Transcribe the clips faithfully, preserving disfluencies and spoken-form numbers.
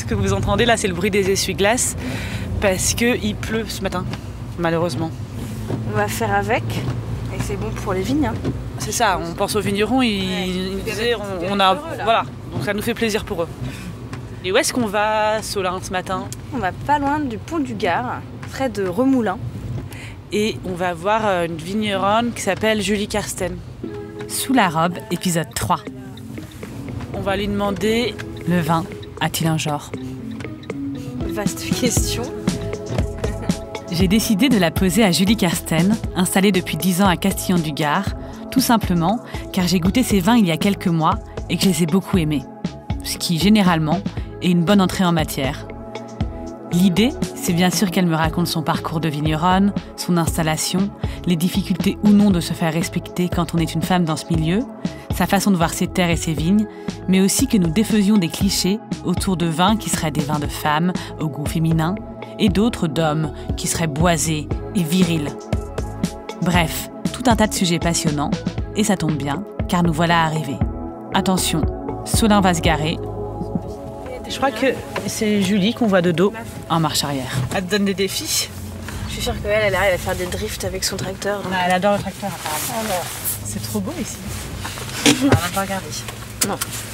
que vous entendez là, c'est le bruit des essuie-glaces parce qu'il pleut ce matin, malheureusement. On va faire avec et c'est bon pour les vignes. Hein. C'est ça, on pense aux vignerons, ils, ouais, ils nous disaient on, on a... Heureux, voilà, donc ça nous fait plaisir pour eux. Et où est-ce qu'on va, Solin, ce matin? On va pas loin du pont du Gard, près de Remoulins. Et on va voir une vigneronne qui s'appelle Julie Karsten. Sous la robe, épisode trois. On va lui demander... Le vin a-t-il un genre? Vaste question. J'ai décidé de la poser à Julie Karsten, installée depuis dix ans à Castillon-du-Gard, tout simplement car j'ai goûté ces vins il y a quelques mois et que je les ai beaucoup aimés. Ce qui, généralement, est une bonne entrée en matière. L'idée, c'est bien sûr qu'elle me raconte son parcours de vigneronne, son installation, les difficultés ou non de se faire respecter quand on est une femme dans ce milieu, sa façon de voir ses terres et ses vignes, mais aussi que nous défaisions des clichés autour de vins qui seraient des vins de femmes au goût féminin et d'autres d'hommes qui seraient boisés et virils. Bref, tout un tas de sujets passionnants, et ça tombe bien, car nous voilà arrivés. Attention, Solin va se garer. Je crois que c'est Julie qu'on voit de dos en marche arrière. Elle te donne des défis. Je suis sûre qu'elle, elle arrive à faire des drifts avec son tracteur. Donc... Ah, elle adore le tracteur apparemment. Oh non. C'est trop beau ici. On va pas regarder. Non.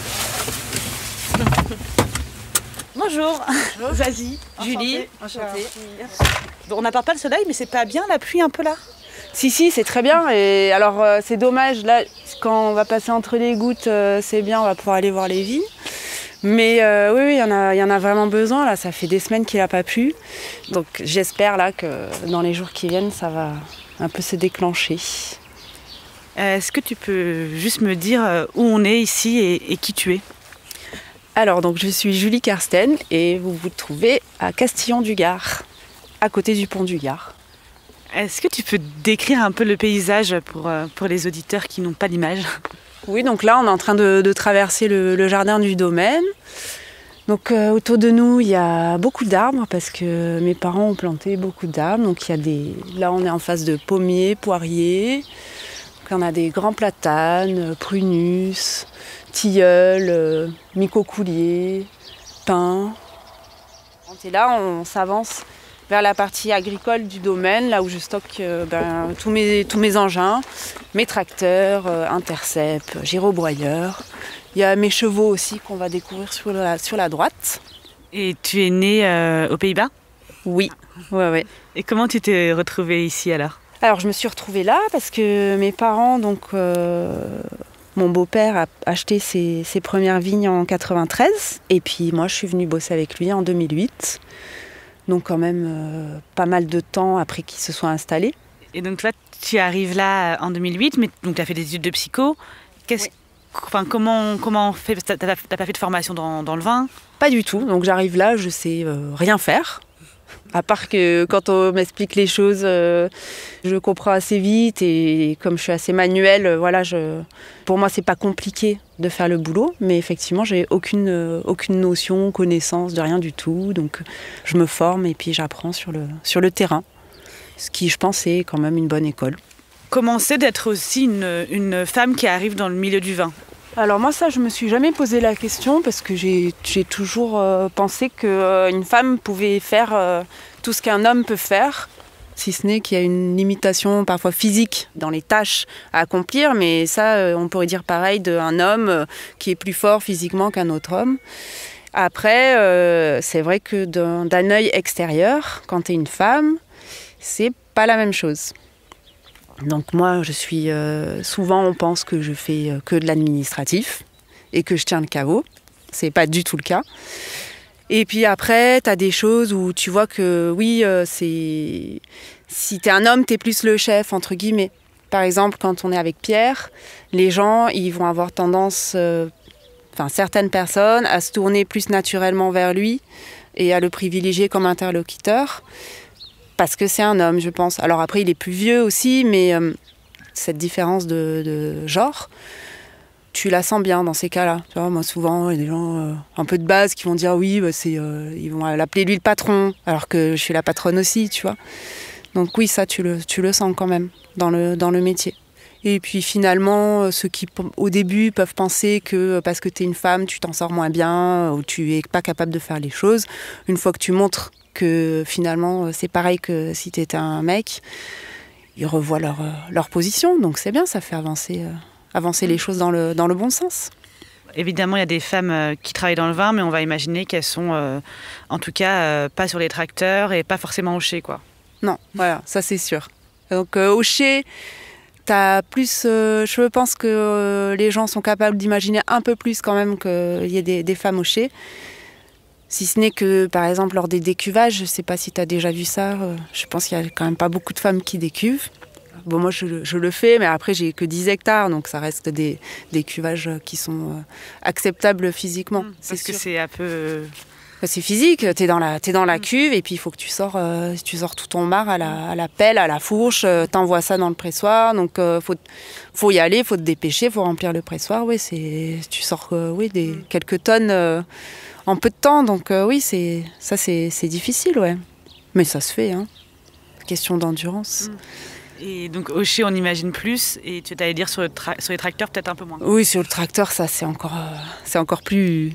Bonjour. Bonjour. Vas-y, Julie. Enchantée. Bon, on n'apporte pas le soleil, mais c'est pas bien la pluie un peu là? Si, si, c'est très bien. Et alors, euh, c'est dommage, là, quand on va passer entre les gouttes, euh, c'est bien, on va pouvoir aller voir les vignes. Mais euh, oui, il oui, y, y en a vraiment besoin. Là, ça fait des semaines qu'il n'a pas plu. Donc, j'espère là que dans les jours qui viennent, ça va un peu se déclencher. Euh, Est-ce que tu peux juste me dire où on est ici et, et qui tu es? Alors, donc, je suis Julie Karsten et vous vous trouvez à Castillon-du-Gard, à côté du pont du Gard. Est-ce que tu peux décrire un peu le paysage pour, pour les auditeurs qui n'ont pas l'image? Oui, donc là, on est en train de, de traverser le, le jardin du domaine. Donc, euh, autour de nous, il y a beaucoup d'arbres parce que mes parents ont planté beaucoup d'arbres. Donc, il y a des... Là, on est en face de pommiers, poiriers. Donc, on a des grands platanes, prunus, tilleuls, euh, micocouliers, pins. Et là, on s'avance vers la partie agricole du domaine, là où je stocke euh, ben, tous, mes, tous mes engins, mes tracteurs, euh, intercept, gyrobroyeur. Il y a mes chevaux aussi qu'on va découvrir sur la, sur la droite. Et tu es née euh, aux Pays-Bas? Oui, ouais, ouais. Et comment tu t'es retrouvée ici alors? Alors je me suis retrouvée là parce que mes parents, donc euh, mon beau-père a acheté ses, ses premières vignes en quatre-vingt-treize. Et puis moi je suis venue bosser avec lui en deux mille huit. Donc quand même euh, pas mal de temps après qu'ils se soient installés. Et donc toi, tu arrives là en deux mille huit, mais tu as fait des études de psycho. Qu'est-ce, oui. enfin, comment, comment on fait? Tu n'as pas fait de formation dans, dans le vin? Pas du tout. Donc j'arrive là, je sais euh, rien faire. À part que quand on m'explique les choses, euh, je comprends assez vite. Et comme je suis assez manuelle, euh, voilà, je... pour moi, c'est pas compliqué de faire le boulot. Mais effectivement, j'ai aucune, euh, aucune notion, connaissance de rien du tout. Donc, je me forme et puis j'apprends sur le, sur le terrain. Ce qui, je pense, est quand même une bonne école. Comment c'est d'être aussi une, une femme qui arrive dans le milieu du vin? Alors moi, ça, je me suis jamais posé la question parce que j'ai, j'ai toujours euh, pensé qu'une euh, femme pouvait faire euh, tout ce qu'un homme peut faire, si ce n'est qu'il y a une limitation parfois physique dans les tâches à accomplir, mais ça, euh, on pourrait dire pareil d'un homme euh, qui est plus fort physiquement qu'un autre homme. Après, euh, c'est vrai que d'un, d'un œil extérieur, quand tu es une femme, c'est pas la même chose. Donc moi, je suis euh, souvent, on pense que je fais euh, que de l'administratif et que je tiens le caveau. C'est pas du tout le cas. Et puis après, tu as des choses où tu vois que oui, euh, c'est si tu es un homme, tu es plus le chef, entre guillemets. Par exemple, quand on est avec Pierre, les gens, ils vont avoir tendance, euh, enfin certaines personnes, à se tourner plus naturellement vers lui et à le privilégier comme interlocuteur. Parce que c'est un homme, je pense. Alors après, il est plus vieux aussi, mais euh, cette différence de, de genre, tu la sens bien dans ces cas-là. Tu vois, moi, souvent, il y a des gens euh, un peu de base qui vont dire oui, bah, c'est, euh, ils vont l'appeler lui le patron, alors que je suis la patronne aussi, tu vois. Donc oui, ça, tu le, tu le sens quand même dans le, dans le métier. Et puis finalement, ceux qui au début peuvent penser que parce que tu es une femme, tu t'en sors moins bien ou tu n'es pas capable de faire les choses, une fois que tu montres que finalement c'est pareil que si tu étais un mec, ils revoient leur, leur position. Donc c'est bien, ça fait avancer, euh, avancer les choses dans le, dans le bon sens. Évidemment, il y a des femmes qui travaillent dans le vin, mais on va imaginer qu'elles sont, euh, en tout cas, euh, pas sur les tracteurs et pas forcément au chai, quoi. Non, voilà, ça c'est sûr. Donc euh, au chai, t'as plus, euh, je pense que euh, les gens sont capables d'imaginer un peu plus quand même qu'il y ait des, des femmes au chai. Si ce n'est que, par exemple, lors des décuvages, je ne sais pas si tu as déjà vu ça, euh, je pense qu'il n'y a quand même pas beaucoup de femmes qui décuvent. Bon, moi, je, je le fais, mais après, j'ai que dix hectares, donc ça reste des, des cuvages qui sont euh, acceptables physiquement. Mmh, parce que c'est un peu... C'est physique, tu es dans la, t'es dans la cuve et puis il faut que tu sors, euh, tu sors tout ton marc à la, à la pelle, à la fourche, euh, t'envoies ça dans le pressoir, donc il euh, faut, faut y aller, il faut te dépêcher, il faut remplir le pressoir. Ouais, c'est, tu sors euh, oui, des, quelques tonnes euh, en peu de temps, donc euh, oui, c'est, ça c'est, c'est difficile, ouais. Mais ça se fait, hein. Question d'endurance. Et donc au chai, on imagine plus, et tu allais dire sur, le tra- sur les tracteurs peut-être un peu moins. Oui, sur le tracteur, ça c'est encore, euh, c'est encore plus...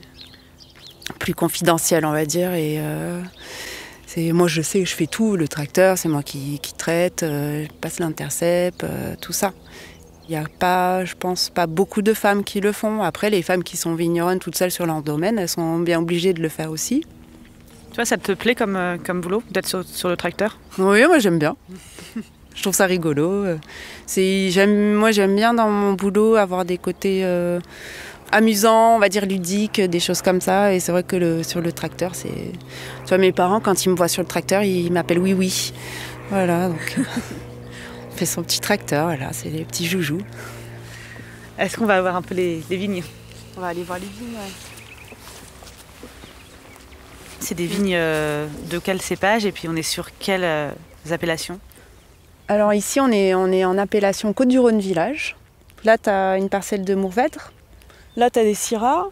plus confidentiel, on va dire. Et euh, c'est, moi, je sais que je fais tout. Le tracteur, c'est moi qui, qui traite, euh, je passe l'intercept, euh, tout ça. Il n'y a pas, je pense, pas beaucoup de femmes qui le font. Après, les femmes qui sont vigneronnes toutes seules sur leur domaine, elles sont bien obligées de le faire aussi. Tu vois, ça te plaît comme, euh, comme boulot, d'être sur, sur le tracteur ? Oui, moi, j'aime bien. Je trouve ça rigolo. C'est, j'aime, moi, j'aime bien dans mon boulot avoir des côtés... Euh, amusant, on va dire ludique, des choses comme ça. Et c'est vrai que le, sur le tracteur, c'est... Tu vois, mes parents, quand ils me voient sur le tracteur, ils m'appellent Oui Oui. Voilà, donc on fait son petit tracteur, voilà, c'est les petits joujoux. Est-ce qu'on va voir un peu les, les vignes ? On va aller voir les vignes, ouais. C'est des vignes euh, de quel cépage et puis on est sur quelles euh, appellations ? Alors ici, on est, on est en appellation Côte-du-Rhône Village. Là, tu as une parcelle de Mourvèdre. Là, tu as des syrahs.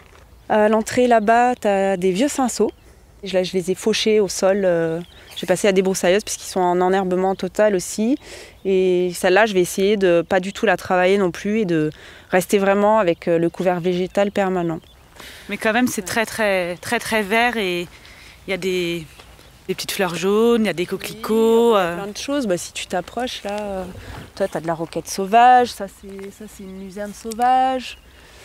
À l'entrée, là-bas, tu as des vieux cinceaux. Là, je les ai fauchés au sol. Euh, j'ai passé à des broussailleuses puisqu'ils sont en enherbement total aussi. Et celle-là, je vais essayer de pas du tout la travailler non plus et de rester vraiment avec le couvert végétal permanent. Mais quand même, c'est très, très, très, très vert et il y a des, des petites fleurs jaunes, il y a des coquelicots. Oui, il y a plein de choses. Bah, si tu t'approches, là, euh, toi, tu as de la roquette sauvage. Ça, c'est, ça, c'est une luzerne sauvage.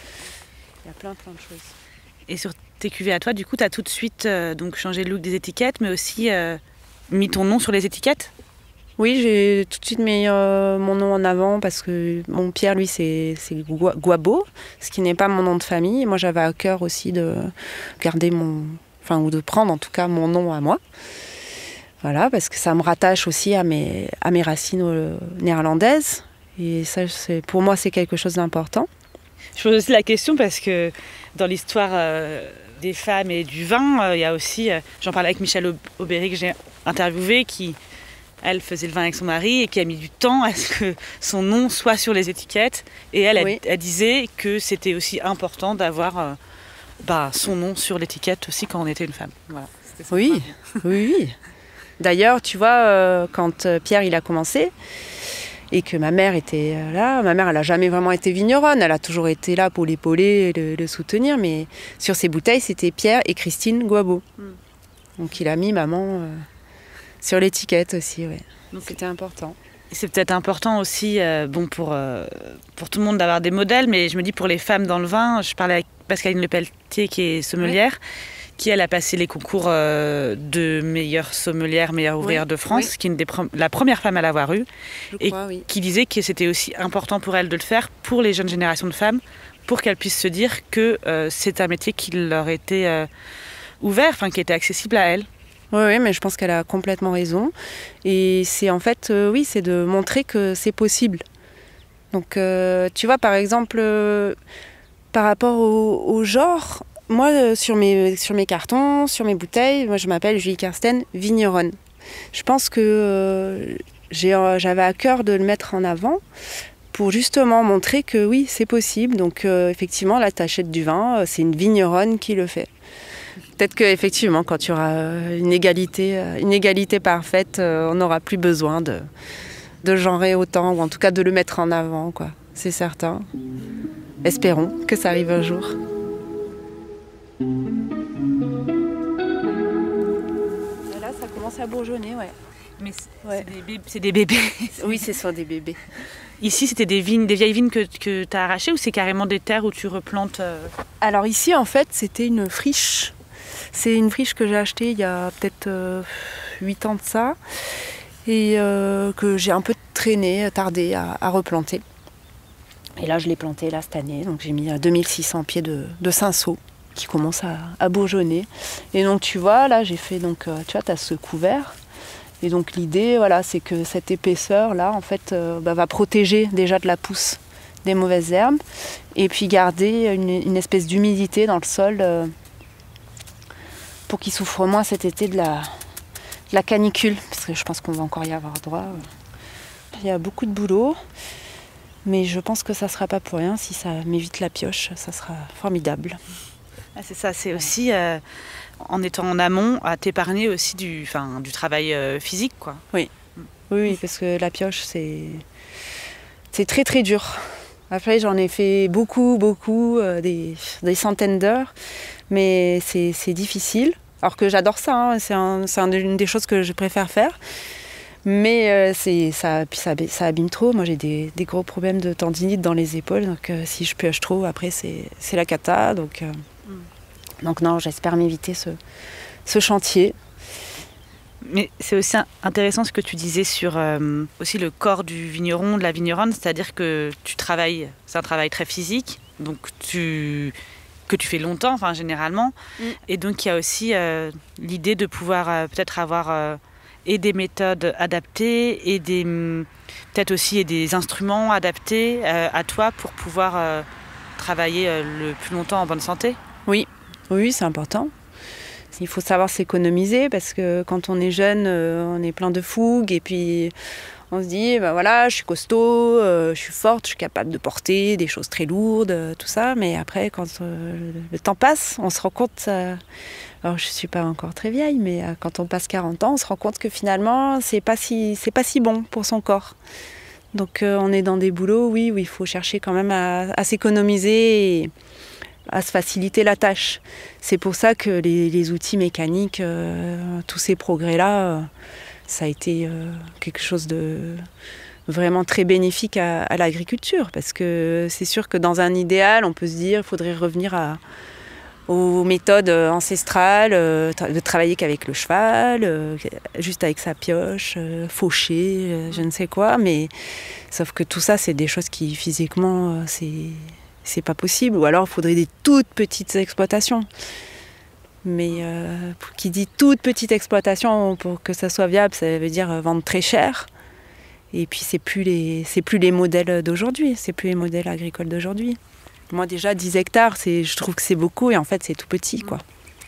Il y a plein, plein de choses. Et sur tes cuvées à toi, du coup, tu as tout de suite euh, donc, changé le look des étiquettes, mais aussi euh, mis ton nom sur les étiquettes ? Oui, j'ai tout de suite mis euh, mon nom en avant parce que mon Pierre, lui, c'est, c'est Guabo, ce qui n'est pas mon nom de famille. Et moi, j'avais à cœur aussi de garder mon... Enfin, ou de prendre en tout cas mon nom à moi. Voilà, parce que ça me rattache aussi à mes, à mes racines euh, néerlandaises. Et ça, c'est, pour moi, c'est quelque chose d'important. Je pose aussi la question parce que dans l'histoire euh, des femmes et du vin, euh, il y a aussi, euh, j'en parlais avec Michèle Aubéry que j'ai interviewée, qui elle faisait le vin avec son mari et qui a mis du temps à ce que son nom soit sur les étiquettes. Et elle, oui. elle, elle disait que c'était aussi important d'avoir euh, bah, son nom sur l'étiquette aussi quand on était une femme. Voilà, oui, oui, oui. D'ailleurs, tu vois, euh, quand Pierre il a commencé, et que ma mère était là. Ma mère, elle n'a jamais vraiment été vigneronne. Elle a toujours été là pour l'épauler et le, le soutenir. Mais sur ses bouteilles, c'était Pierre et Christine Guabo. Mm. Donc il a mis maman euh, sur l'étiquette aussi. Ouais. Donc c'était important. Et c'est peut-être important aussi euh, bon, pour, euh, pour tout le monde d'avoir des modèles. Mais je me dis pour les femmes dans le vin, je parlais avec Pascaline Lepelletier qui est sommelière. Ouais. Qui elle a passé les concours euh, de meilleure sommelière, meilleure ouvrière oui, de France, oui. qui est une des pre- la première femme à l'avoir eue, Je et crois, oui. qui disait que c'était aussi important pour elle de le faire pour les jeunes générations de femmes, pour qu'elles puissent se dire que euh, c'est un métier qui leur était euh, ouvert, enfin qui était accessible à elles. Oui, oui, mais je pense qu'elle a complètement raison. Et c'est en fait, euh, oui, c'est de montrer que c'est possible. Donc, euh, tu vois, par exemple, euh, par rapport au, au genre. Moi, euh, sur, mes, sur mes cartons, sur mes bouteilles, moi, je m'appelle Julie Karsten, vigneronne. Je pense que euh, j'ai, euh, j'avais à cœur de le mettre en avant pour justement montrer que oui, c'est possible. Donc, euh, effectivement, là, tu achètes du vin, euh, c'est une vigneronne qui le fait. Peut-être qu'effectivement, quand il y aura une égalité, une égalité parfaite, euh, on n'aura plus besoin de, de genrer autant, ou en tout cas de le mettre en avant, quoi. C'est certain. Espérons que ça arrive un jour. Là, ça commence à bourgeonner, ouais. Mais c'est Ouais. des, bébés, c'est des bébés. Oui, c'est sur des bébés. Ici, c'était des vignes, des vieilles vignes que, que tu as arrachées ou c'est carrément des terres où tu replantes euh... Alors ici, en fait, c'était une friche. C'est une friche que j'ai achetée il y a peut-être euh, huit ans de ça et euh, que j'ai un peu traîné, tardé à, à replanter. Et là, je l'ai plantée là cette année, donc j'ai mis deux mille six cents pieds de, de cinceau qui commencent à, à bourgeonner. Et donc tu vois, là, j'ai fait donc, euh, tu vois, tu as ce couvert. Et donc l'idée, voilà, c'est que cette épaisseur là, en fait, euh, bah, va protéger déjà de la pousse des mauvaises herbes, et puis garder une, une espèce d'humidité dans le sol euh, pour qu'il souffre moins cet été de la, de la canicule, parce que je pense qu'on va encore y avoir droit. Il y a beaucoup de boulot, mais je pense que ça ne sera pas pour rien. Si ça m'évite la pioche, ça sera formidable. Ah, c'est ça, c'est aussi, euh, en étant en amont, à t'épargner aussi du, enfin, du travail euh, physique, quoi. Oui. Oui, oui, parce que la pioche, c'est, c'est très très dur. Après, j'en ai fait beaucoup, beaucoup, euh, des, des centaines d'heures, mais c'est, c'est difficile. Alors que j'adore ça, hein, c'est, un, c'est un, une des choses que je préfère faire. Mais euh, c'est, ça, puis ça, ça abîme trop. Moi, j'ai des, des gros problèmes de tendinite dans les épaules, donc euh, si je pioche trop, après, c'est, c'est la cata. Donc, euh, mm. donc non, j'espère m'éviter ce, ce chantier. Mais c'est aussi intéressant ce que tu disais sur euh, aussi le corps du vigneron, de la vigneronne, c'est-à-dire que tu travailles, c'est un travail très physique, donc tu, que tu fais longtemps, enfin généralement, mm. et donc il y a aussi euh, l'idée de pouvoir euh, peut-être avoir euh, et des méthodes adaptées et des, peut-être aussi et des instruments adaptés euh, à toi pour pouvoir euh, travailler euh, le plus longtemps en bonne santé. Oui, oui, c'est important. Il faut savoir s'économiser parce que quand on est jeune, euh, on est plein de fougue et puis on se dit, ben voilà, je suis costaud, euh, je suis forte, je suis capable de porter des choses très lourdes, euh, tout ça. Mais après, quand euh, le temps passe, on se rend compte, euh, alors je ne suis pas encore très vieille, mais euh, quand on passe quarante ans, on se rend compte que finalement, c'est pas si, c'est pas si bon pour son corps. Donc euh, on est dans des boulots, oui, où il faut chercher quand même à, à s'économiser et à se faciliter la tâche. C'est pour ça que les, les outils mécaniques, euh, tous ces progrès-là, euh, ça a été euh, quelque chose de vraiment très bénéfique à, à l'agriculture. Parce que c'est sûr que dans un idéal, on peut se dire qu'il faudrait revenir à, aux méthodes ancestrales, euh, de travailler qu'avec le cheval, euh, juste avec sa pioche, euh, faucher, euh, je ne sais quoi. Mais sauf que tout ça, c'est des choses qui physiquement, euh, c'est... c'est pas possible, ou alors il faudrait des toutes petites exploitations. Mais euh, qui dit toute petite exploitation, pour que ça soit viable, ça veut dire vendre très cher. Et puis c'est plus les, c'est plus les modèles d'aujourd'hui, c'est plus les modèles agricoles d'aujourd'hui. Moi déjà dix hectares, c'est, je trouve que c'est beaucoup et en fait c'est tout petit, quoi.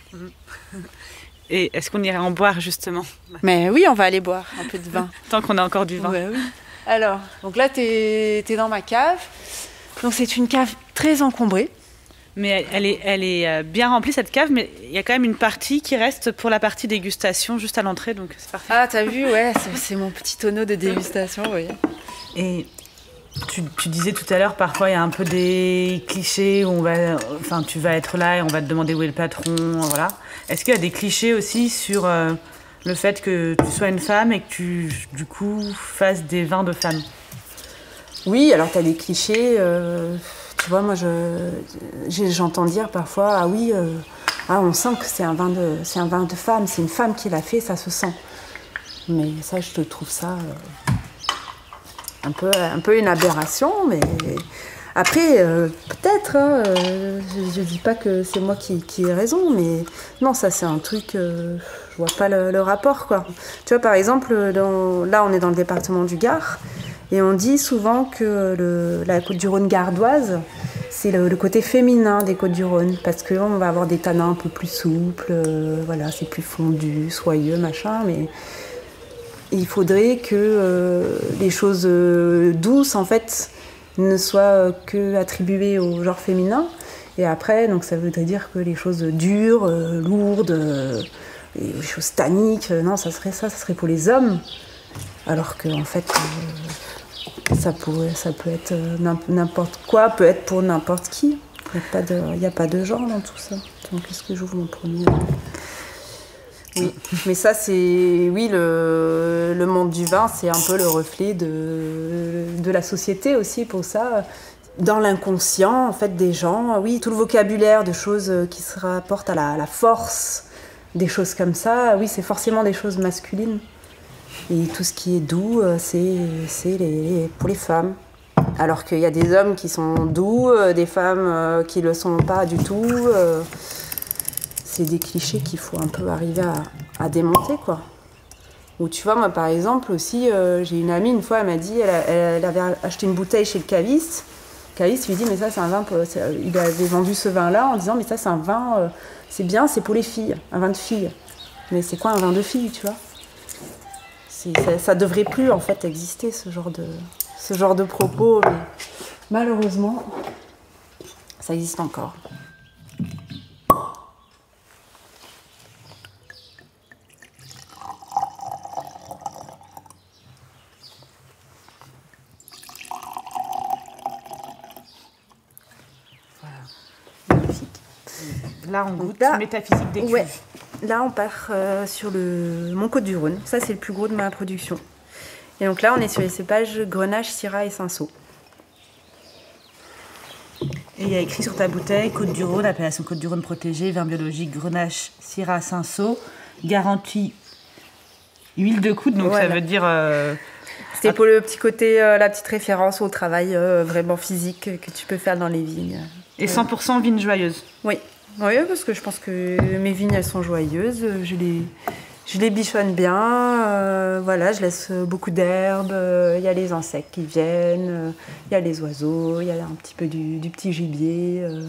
Et est-ce qu'on irait en boire justement ? Mais oui, on va aller boire un peu de vin. Tant qu'on a encore du vin. Ouais, oui. Alors, donc là t'es, t'es dans ma cave. Donc c'est une cave très encombrée. Mais elle est, elle est bien remplie cette cave, mais il y a quand même une partie qui reste pour la partie dégustation juste à l'entrée, donc c'est parfait. Ah, t'as vu, ouais, c'est, c'est mon petit tonneau de dégustation, oui. Et tu, tu disais tout à l'heure, parfois il y a un peu des clichés où on va, enfin tu vas être là et on va te demander où est le patron, voilà. Est-ce qu'il y a des clichés aussi sur euh, le fait que tu sois une femme et que tu, du coup, fasses des vins de femmes ? Oui, alors tu as des clichés. Euh, tu vois, moi, je, j'entends dire parfois, ah oui, euh, ah, on sent que c'est un vin de, c'est un vin de femme, c'est une femme qui l'a fait, ça se sent. Mais ça, je te trouve ça euh, un peu, un peu une aberration. Mais après, euh, peut-être, hein, euh, je ne dis pas que c'est moi qui, qui ai raison, mais non, ça, c'est un truc, euh, je vois pas le, le rapport, quoi. Tu vois, par exemple, dans, là, on est dans le département du Gard. Et on dit souvent que le, la Côte-du-Rhône gardoise, c'est le, le côté féminin des Côtes-du-Rhône, parce qu'on va avoir des tanins un peu plus souples, euh, voilà, c'est plus fondu, soyeux, machin, mais il faudrait que euh, les choses euh, douces, en fait, ne soient que attribuées au genre féminin. Et après, donc ça voudrait dire que les choses dures, euh, lourdes, euh, les choses tanniques, euh, non, ça serait ça, ça serait pour les hommes. Alors que, en fait... Euh, ça, pourrait, ça peut être n'importe quoi, peut être pour n'importe qui. Il n'y a pas de, il y a pas de genre dans tout ça. Donc, est-ce que j'ouvre mon premier? Oui, mais ça, c'est... Oui, le, le monde du vin, c'est un peu le reflet de, de la société aussi, pour ça. Dans l'inconscient, en fait, des gens, oui, tout le vocabulaire de choses qui se rapportent à la, à la force, des choses comme ça, oui, c'est forcément des choses masculines. Et tout ce qui est doux, c'est, c'est les, les, pour les femmes. Alors qu'il y a des hommes qui sont doux, des femmes qui ne le sont pas du tout. C'est des clichés qu'il faut un peu arriver à, à démonter, quoi. Ou tu vois, moi, par exemple, aussi, euh, j'ai une amie, une fois, elle m'a dit, elle, elle avait acheté une bouteille chez le caviste. Le caviste lui dit, mais ça, c'est un vin... Pour... Il avait vendu ce vin-là en disant, mais ça, c'est un vin... Euh, c'est bien, c'est pour les filles, un vin de filles. Mais c'est quoi un vin de fille, tu vois? c'est, ça, ça devrait plus, en fait, exister, ce genre de, ce genre de propos. Mais malheureusement, ça existe encore. Là, on goûte la métaphysique des cuves. Ouais. Là, on part euh, sur le Mon Côte-du-Rhône. Ça, c'est le plus gros de ma production. Et donc là, on est sur les cépages Grenache, Syrah et Cinsault. Et il y a écrit sur ta bouteille Côte-du-Rhône, appellation Côte-du-Rhône protégée, vin biologique, Grenache, Syrah, Cinsault, garantie huile de coude, donc voilà. Ça veut dire... Euh... C'était pour le petit côté, euh, la petite référence au travail euh, vraiment physique que tu peux faire dans les vignes. Et cent pour cent vignes joyeuses. Oui. Oui, parce que je pense que mes vignes, elles sont joyeuses. Je les, je les bichonne bien. Euh, voilà, je laisse beaucoup d'herbes. Il euh, y a les insectes qui viennent. Il euh, y a les oiseaux. Il y a un petit peu du, du petit gibier. Euh,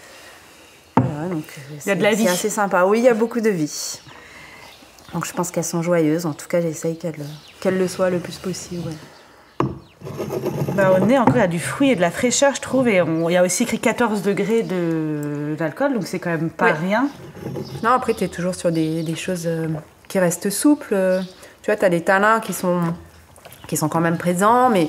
voilà, donc il y a de la vie. C'est assez sympa. Oui, il y a beaucoup de vie. Donc je pense qu'elles sont joyeuses. En tout cas, j'essaye qu'elles, qu'elles le soient le plus possible. Ouais. Bah, au nez, encore, il y a du fruit et de la fraîcheur, je trouve. Et on, il y a aussi écrit quatorze degrés de, d'alcool, donc c'est quand même pas ouais. rien. Non, après, tu es toujours sur des, des choses euh, qui restent souples. Tu vois, tu as des tanins qui sont, qui sont quand même présents, mais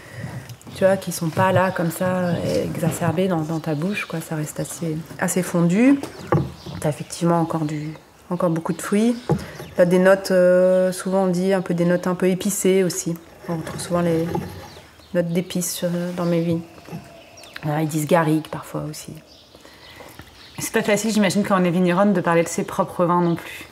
tu vois, qui sont pas là, comme ça, exacerbés dans, dans ta bouche, quoi. Ça reste assez, assez fondu. Tu as effectivement encore, du, encore beaucoup de fruits. Tu as des notes, euh, souvent on dit, un peu des notes un peu épicées aussi. On retrouve souvent les notes d'épices dans mes vignes. Alors, ils disent garrigue parfois aussi. C'est pas facile, j'imagine, quand on est vigneronne, de parler de ses propres vins non plus.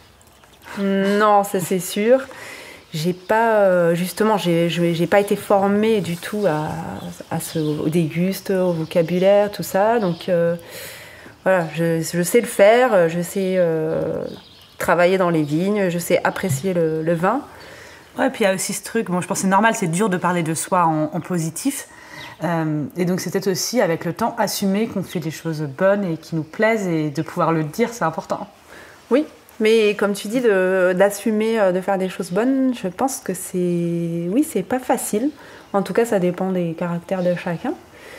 Non, ça c'est sûr. J'ai pas, justement, j'ai, j'ai pas été formée du tout à, à ce, au déguste, au vocabulaire, tout ça. Donc euh, voilà, je, je sais le faire, je sais euh, travailler dans les vignes, je sais apprécier le, le vin. Ouais, puis il y a aussi ce truc, bon, je pense que c'est normal, c'est dur de parler de soi en, en positif. Euh, et donc c'est peut-être aussi, avec le temps, assumer qu'on fait des choses bonnes et qui nous plaisent, et de pouvoir le dire, c'est important. Oui, mais comme tu dis, de, d'assumer de faire des choses bonnes, je pense que c'est... Oui, c'est pas facile. En tout cas, ça dépend des caractères de chacun.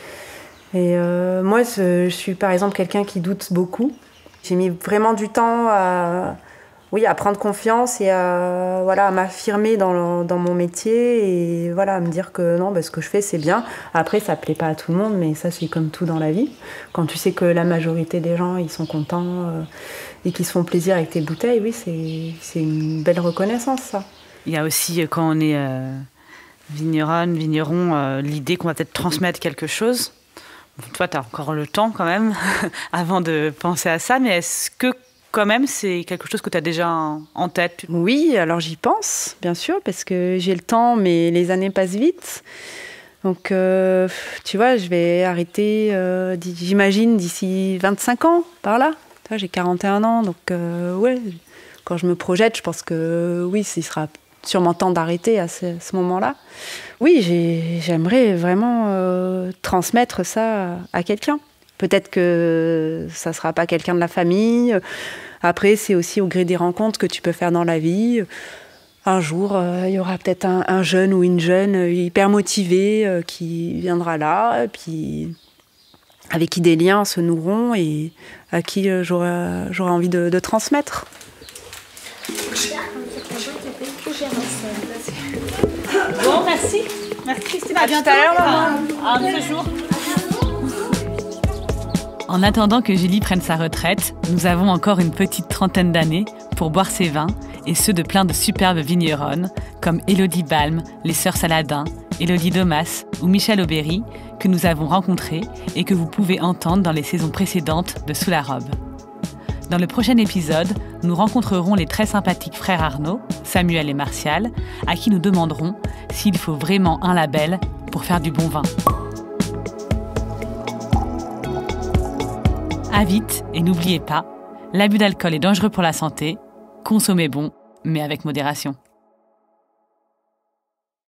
Et euh, moi, je suis par exemple quelqu'un qui doute beaucoup. J'ai mis vraiment du temps à... Oui, à prendre confiance et à, voilà, à m'affirmer dans, le, dans mon métier et voilà, à me dire que non, bah, ce que je fais, c'est bien. Après, ça ne plaît pas à tout le monde, mais ça, c'est comme tout dans la vie. Quand tu sais que la majorité des gens, ils sont contents euh, et qu'ils se font plaisir avec tes bouteilles, oui, c'est, c'est une belle reconnaissance, ça. Il y a aussi, quand on est euh, vigneronne, vigneron, euh, l'idée qu'on va peut-être transmettre quelque chose. Bon, toi, tu as encore le temps quand même avant de penser à ça, mais est-ce que quand même, c'est quelque chose que tu as déjà en tête? Oui, alors j'y pense, bien sûr, parce que j'ai le temps, mais les années passent vite. Donc, euh, tu vois, je vais arrêter, euh, j'imagine, d'ici vingt-cinq ans, par là. Tu vois, j'ai quarante et un ans, donc euh, ouais, quand je me projette, je pense que oui, il sera sûrement temps d'arrêter à ce, ce moment-là. Oui, j'ai, j'aimerais vraiment euh, transmettre ça à quelqu'un. Peut-être que ça ne sera pas quelqu'un de la famille. Après, c'est aussi au gré des rencontres que tu peux faire dans la vie. Un jour, euh, il y aura peut-être un, un jeune ou une jeune hyper motivée euh, qui viendra là, et puis avec qui des liens se noueront et à qui euh, j'aurai, j'aurai envie de, de transmettre. Bon, merci. Merci Christine, à, à bientôt. Tout à l'heure, maman. À un autre jour. En attendant que Julie prenne sa retraite, nous avons encore une petite trentaine d'années pour boire ses vins et ceux de plein de superbes vigneronnes comme Élodie Balme, les sœurs Saladin, Élodie Domas ou Michel Aubéry que nous avons rencontrés et que vous pouvez entendre dans les saisons précédentes de Sous la robe. Dans le prochain épisode, nous rencontrerons les très sympathiques frères Arnaud, Samuel et Martial, à qui nous demanderons s'il faut vraiment un label pour faire du bon vin. À vite et n'oubliez pas, l'abus d'alcool est dangereux pour la santé, consommez bon, mais avec modération.